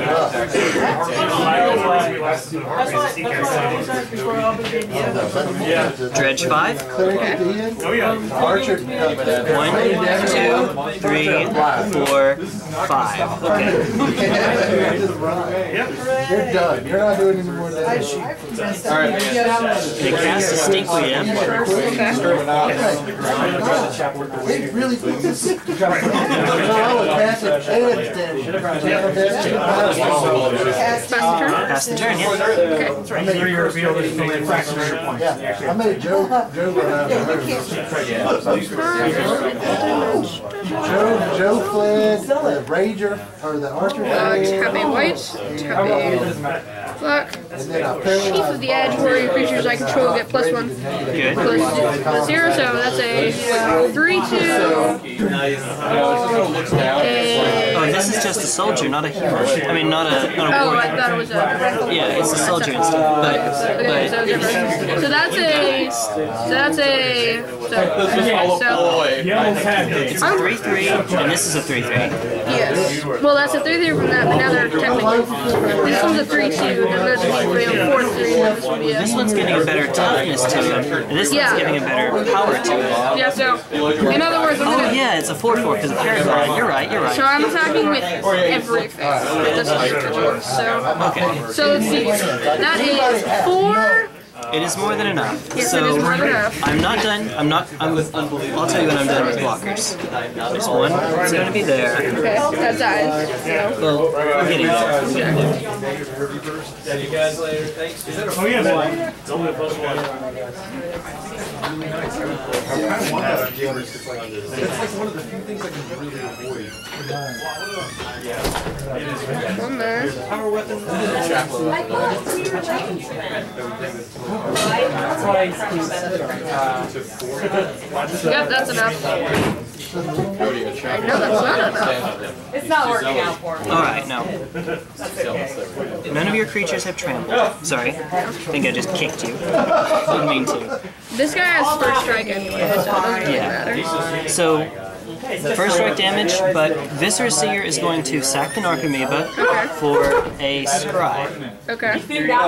Dredge five. Oh yeah. One, two, three, four, five. Okay. You're done. You're not doing any more damage. Alright, man. They cast a Stinkweed Imp. It really is. I would pass it Pass the turn. Pass the turn, yeah. I made a joke. Joke around Joe, Joe fled, the Rager, or the Archer Uh, fled, tap a white, tap a black. and then I Chief of the Edge, warrior creatures I control get plus one. Good. Plus, plus zero, so that's a three two. Oh, this is just a soldier, not a human. I mean, not a not a Oh, I warrior. thought it was a. Yeah, it's a soldier instead. But Okay, so but different. So that's a. So that's a. So, so it's a three three, and this is a three three. yes. Well, that's a three three from that, but now they're technically. This one's a three two. Then there's a four three. This would be a. This one's getting a better toughness to it, and this Yeah. one's getting a better power to it. Yeah. So in other words, I'm Oh gonna. yeah, it's a four four because of Paragon. You're right, you're So right. I'm attacking with everything. With this one. So. Okay. So let's see. That is four. It is more than enough. Yes, so it is more than enough. I'm not done. I'm not. I'm. I'll tell you when I'm done with blockers. There's one. It's going to be there. Okay, that dies. So. Well, we're getting there. Oh yeah, man. One there. Yep, that's enough. I know that's not enough. It's not working out for me. Alright, no. None of your creatures have trampled. Sorry. I think I just kicked you. Didn't mean to. This guy has first strike anyway, so it doesn't really matter. Yeah. So, first strike damage, but Viscera Seer is going to sack the Narcomeba Okay. for a scribe. Okay.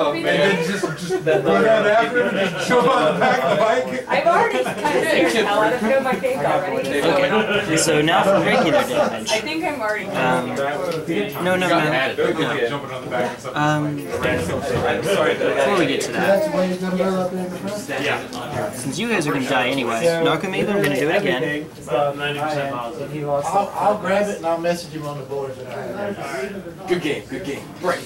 I've already kind of scared the hell out of him with my face already. Okay. So now for regular damage. I think I'm already. Um, no, no, no. no. Um, before we get to that, since you guys are going to die anyway, Narcomeba, I'm going to do it again. I'll, I'll grab it and I'll message him on the board. Good game, good game. Right.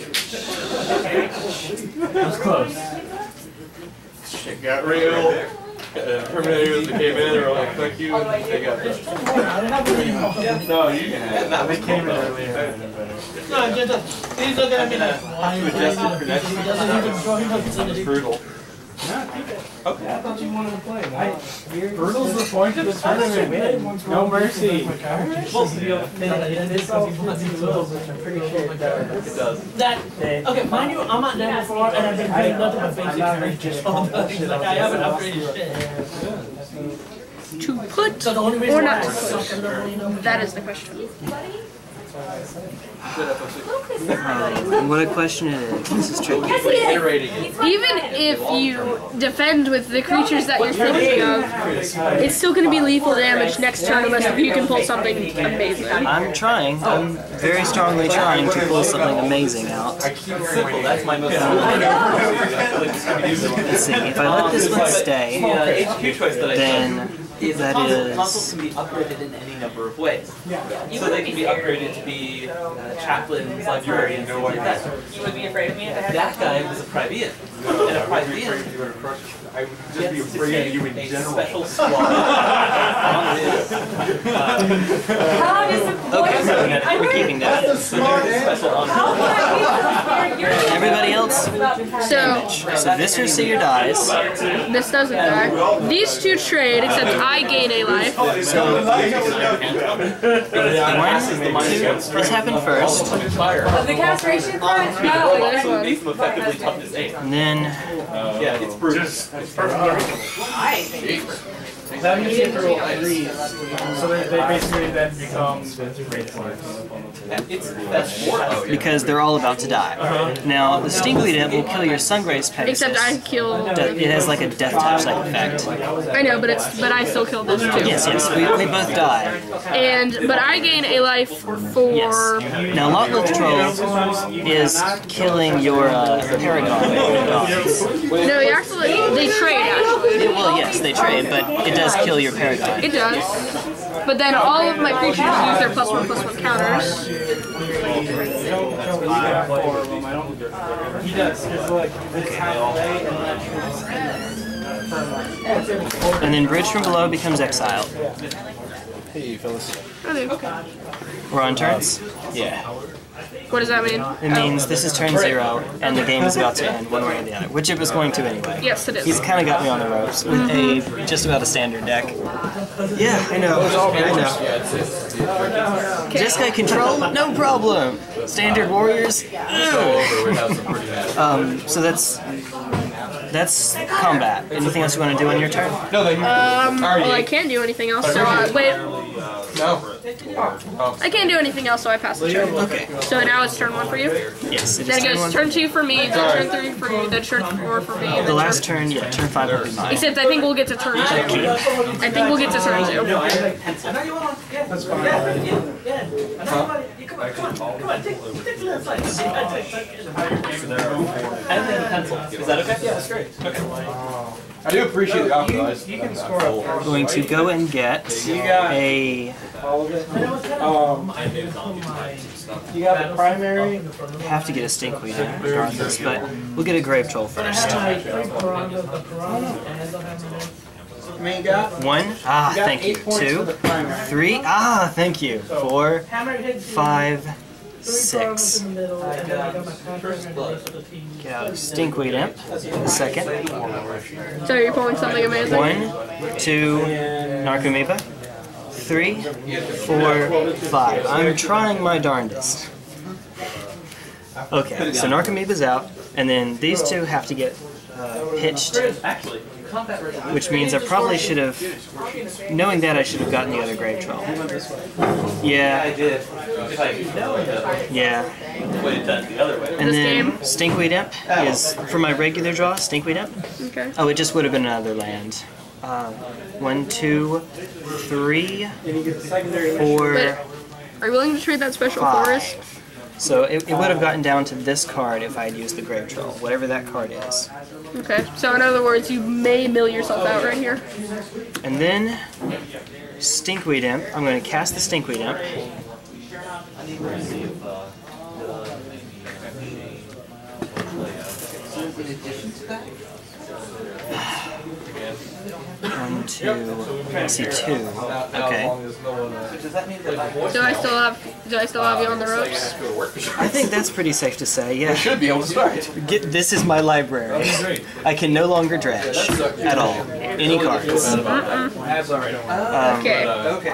That was close. Shit got real. Uh, Terminators that came in, they were like, fuck you, and they got this. No, you can have that. They came in earlier. No, just, he's looking at me like, why You adjusted for next week. It's brutal. Okay. I thought you wanted to play. I, Brutal's the point of the tournament. No mercy. This all fuzzy rules, which I'm pretty sure it does. It does. that, okay, mind you, I'm at level four and I've been playing nothing but basic creatures all the time. Like, I haven't upgraded shit. To put So the only reason or why not I to suck put? at level, you know, That is the question. Um, what a question it is. This is tricky. Iterating it. Even if you defend with the creatures that you're thinking of, it's still going to be lethal damage next turn unless you can pull something amazing. I'm trying. I'm very strongly trying to pull something amazing out. I keep it simple, that's my most Let's see. If I let this one stay, the H Q choice that I then is that consoles, consoles is. can be upgraded in any number of ways. So they can be upgraded to be uh, chaplains, librarians, things like that. You would be afraid of me if I had That guy was a Pribean. And a Pribean I would just be gets to afraid of take you in a general. special squad on his uh, How disappointing. Okay, we're keeping that. special on How can I be prepared? Everybody else? So, So Viscera Seer dies. this doesn't die. These two trade, except I gain a life. So one, two, this happened first, fire. Of the castration front? So No. it makes them effectively toughness eight. and then Yeah, it's brutal. It's perfect. I think. That means you have to roll threes. So they, they basically then become great points. It's that's four. Oh, yeah. because they're all about to die. Now the Stinkweed Imp will kill your Sungrace Pegasus. Except I kill. De- It has like a death touch like effect. I know, but it's but I still kill this too. Yes, yes, we, we both die. And but I gain a life for. Yes. Now Lotleth Troll is killing your uh, Paragon dogs. No, you actually they trade actually. It- well, yes, they trade, but it does kill your Paragon. It does. But then all of my creatures use their plus one plus one counters. He does. It's like this halfway and And then Bridge from Below becomes exiled. Hey, fellas. I do. We're on turns? Yeah. What does that mean? It means this is turn zero, and the game is about to end one way or the other, which it was going to anyway. Yes, it is. He's kind of got me on the ropes with a just about a standard deck. Yeah, I know. I know. Jeskai control, no problem. Standard warriors, ew. Um, so that's that's combat. Anything else you want to do on your turn? No, they Um, well, I can't do anything else, so uh, wait. No. I can't do anything else, so I pass the turn. Okay. So now it's turn one for you? Yes, it Then is it turn goes one. turn two for me, then turn three for you, then turn four for me, and The then last turn, yeah, turn five will be mine. Except I think we'll get to turn two. I think we'll get to turn two. that's fine. Pencil. Is that okay? Yeah, that's great. Okay. I do appreciate the offer, guys. You can score up We're first. going to go and get a All of it. Um, you got the primary. have to get a Stinkweed Imp regardless, but we'll get a Grave-Troll first. Main got. One, ah, You got thank you. eight points for Two, the primary. three, ah, thank you. Four, five, six. Get out a Stinkweed Imp. The second. So you're pulling something amazing? One, two, Narcomeba. three, four, five. I'm trying my darndest. Okay, so Narcomeba's out, and then these two have to get uh, pitched, which means I probably should have, knowing that I should have gotten the other Grave-Troll. Yeah. Yeah. And then Stinkweed Imp is, for my regular draw, Stinkweed Imp. Okay. Oh, it just would have been another land. Uh, one, two, three, four, But are you willing to trade that special five. forest? So it, it would have gotten down to this card if I had used the Grave-Troll, whatever that card is. Okay, so in other words, you may mill yourself out right here. And then Stinkweed Imp. I'm going to cast the Stinkweed Imp. One, two, I see two. Okay. Do I still have do I still have you on the ropes? I think that's pretty safe to say, yeah. Should be able to start. Get, this is my library. I can no longer dredge at all. Any cards. Uh-uh. Okay.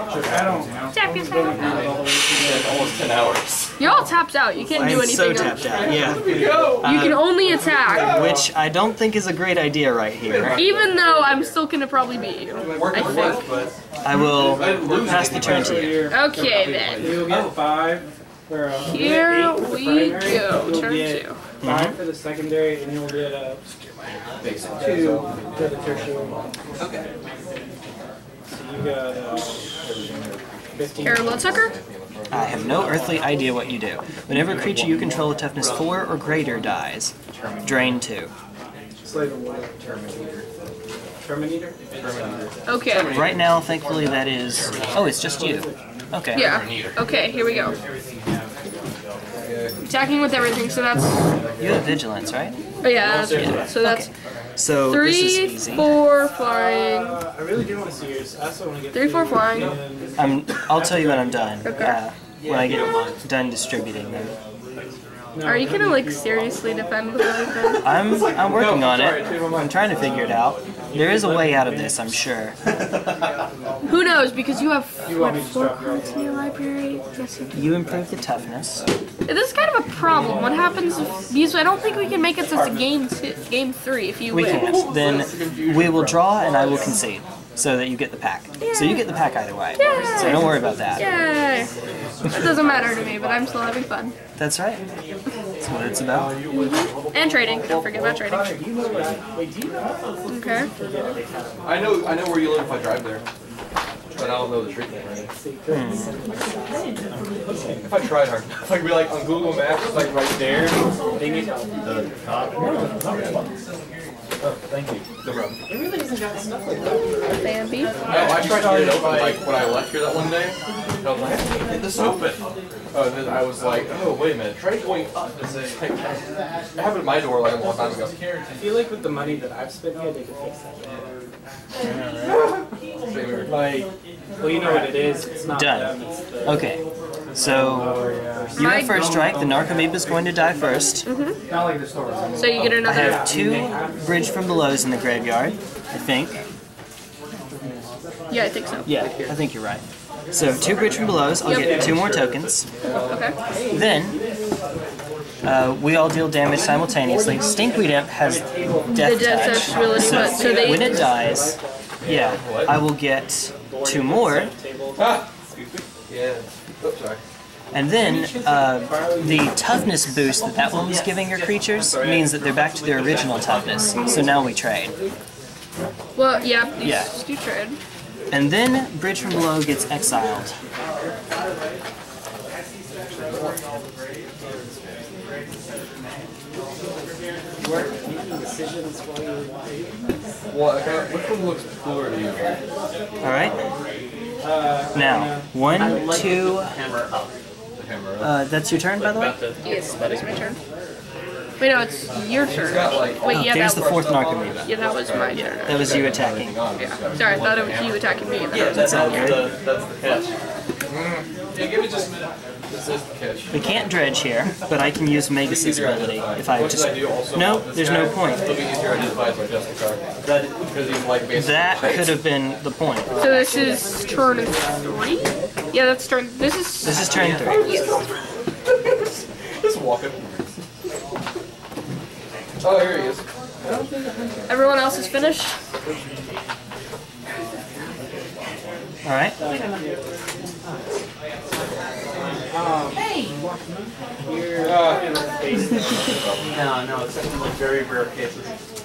Tap yourself. Almost ten hours. You're all tapped out. You can't do I'm anything so else. tapped out, yeah. You can only attack. Which I don't think is a great idea right here. Even though I'm still gonna probably beat you. I think. I will pass the turn to you. Okay then. You'll get five. For, uh, Here eight for the we primary, go. you'll Turn get two. Five for the secondary, and you'll get uh, two for the tertiary. Okay. So you got uh, fifteen. Here, Bloodsucker. I have no earthly idea what you do. Whenever a creature you control with toughness four or greater dies, drain two. Slave of War. Terminator. Terminator? Okay. Right now, thankfully, that is... Oh, it's just you. Okay. Yeah. Okay, here we go. Attacking with everything, so that's... You have vigilance, right? Oh yeah, that's yeah. So that's Okay. So three, this is easy. four flying. Uh, I really do want to see yours. I also want to get Three, four flying. I'm, I'll tell you when I'm done. Okay. Uh, when I get done distributing them. Are you gonna like seriously defend with everything? I'm I'm working on it. I'm trying to figure it out. There is a way out of this, I'm sure. Who knows? Because you have what, four cards in your library. Yes, you do. You improve the toughness. This is kind of a problem. What happens if these? I don't think we can make it to game two, game three if you We win. can't. Then we will draw and I will concede. So that you get the pack. So you get the pack either way. So don't worry about that. Yay! It doesn't matter to me, but I'm still having fun. That's right. That's what it's about. And trading. Don't forget about trading. Okay. I know, I know where you live if I drive there, but I don't know the treatment. Right? Hmm. If I tried hard, if I could be like on Google Maps, it's like right there. Oh, thank you. No problem. It really doesn't got stuff like that. Bambi. No, I tried to get it open like when I left here that one day. And I was like, I can't get this open. Oh, and then I was like, oh, wait a minute. Try going up. It's like, it happened at my door like a long time ago. I feel like with the money that I've spent here, they could fix that. Like, well, you know what it is. It's not Done. them, it's the, Okay. So you have first strike. The Narcomeba is going to die first. Mm-hmm. not like the store. So you get I another. have two Bridge from Belows in the graveyard, I think. Yeah, I think so. Yeah, I think you're right. So two Bridge from Belows, I'll get two more tokens. Okay. Then, uh, we all deal damage simultaneously. Stinkweed Imp has Death The death Touch, touch ability, so but so they. when it dies, yeah, I will get two more. Ah! Yeah. Oops, sorry. And then, uh, the toughness boost that that one was giving your creatures means that they're back to their original toughness. So now we trade. Well, yeah. You Yeah. s- do trade. And then Bridge from Below gets exiled. Well, okay, which one looks cooler to you? Alright? Now, one, two... Uh, that's your turn, by the way? Yes, that is my turn. Wait, no, it's your turn. like- Wait, yeah, There's that the was. fourth Narcomeba. Yeah, that was my turn. That was you attacking. Yeah. Sorry, I thought it was you attacking me. Yeah, that's all good. That's the catch. Yeah, give it just a minute. We can't dredge here, but I can use Magus' ability if I just... No, there's no point. That could have been the point. So this is turn three? Yeah, that's turn... This is... This is turn three. Yes. Just walking. Oh, here he is. Everyone else is finished? Alright. Hey! No, no, except in like very rare cases.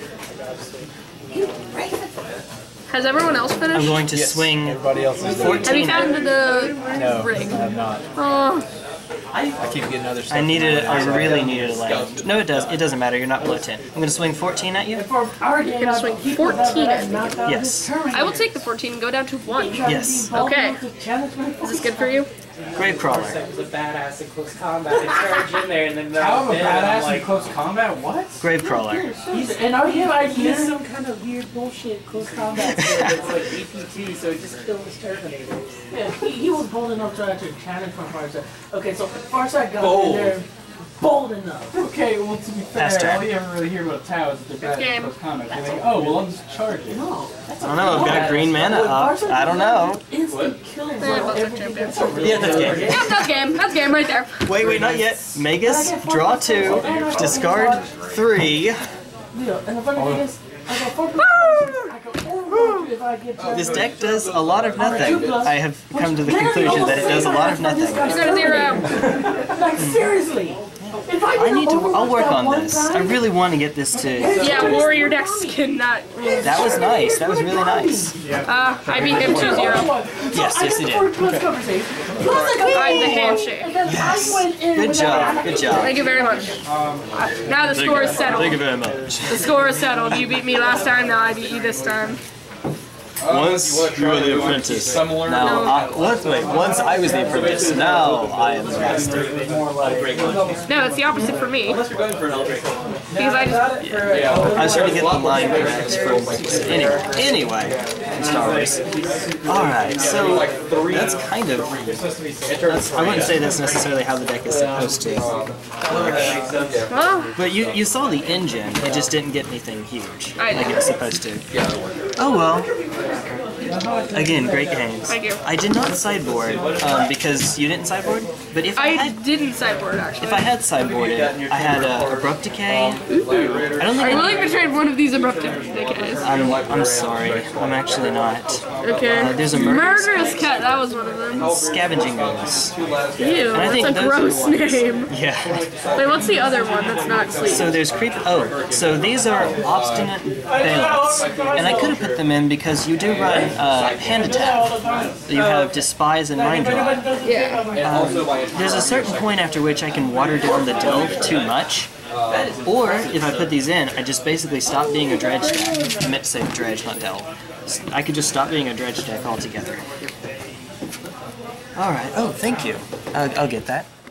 Has everyone else finished? I'm going to swing Everybody else is fourteen. Have you found the No, rig? I have not. Oh, I keep getting another stuff. I needed, I really needed a land. No, it does. It doesn't matter. You're not below ten. I'm going to swing fourteen at you. you're gonna swing fourteen at me. Yes. I will take the fourteen and go down to one. Yes. Okay. Is this good for you? Gravecrawler. It was a badass in close combat. They charge in there and then they're How a badass like, in close combat? What? Gravecrawler. He's, and I have ideas some kind of weird bullshit close combat that's like E P T, so it just kills Terminators. Yeah, he, he was bold enough to actually challenge from Farside. Okay, so Farside got bold. in there. Bold enough. Okay, well to be fair, Faster. all you ever really hear about Tau is that they're bad at close combat. They're like, oh, well I'll just charge it. No, I don't know. I've got green mana up. I don't know. Instant kills Eh, both are champions. Yeah, that's game. Yeah, that's game. That's game right there. Wait, wait, not yet. Magus, draw two, discard three. And the funny thing is, I go four I go four if I get This deck does a lot of nothing. I have come to the conclusion that it does a lot of nothing. You got a zero. Like seriously. If I need to. I'll work on this. I really want to get this to. Yeah, warrior decks cannot. That was nice. That was really nice. Uh, I beat him two zero. Yes, yes, you did. I'm the handshake. Yes. Good job. Good job. Thank you very much. Uh, now the score is settled. Thank you very much. The score is settled. You beat me last time, now I beat you this time. Once you were the apprentice. Now, I, once, wait, once I was the apprentice. Now I am the master. No, it's the opposite for me. Unless you're going for an Eldritch. Because I just... Yeah. I was trying to get the line correct from anyway. Anyway, Star Wars. Alright, so that's kind of... That's, I wouldn't say that's necessarily how the deck is supposed to work. Well, But you, you saw the engine, it just didn't get anything huge, I like know. it was supposed to. Oh well. Again, great games. Thank you. I did not sideboard, um, because you didn't sideboard, but if I, I had... didn't sideboard, actually. If I had sideboarded, I had uh, Abrupt Decay. I don't think Are you I, willing to trade one of these Abrupt Decays? I'm, I'm sorry. I'm actually not. Okay. Uh, there's a Murderous Murderous Cut, that was one of them. Scavenging Goals. Ew, I think that's a those are gross the ones. name. Yeah. Wait, what's the other one that's not sleep? So there's creep. Oh, so these are Obstinate Baloths, and I could have put them in because you do run uh, hand attack. You have Despise and Mind Draw. Yeah. Um, there's a certain point after which I can water down the delve too much. Or, if I put these in, I just basically stop being a dredge deck. I meant to say dredge, not delve. I could just stop being a dredge deck altogether. Alright, oh, thank you. I'll, I'll get that.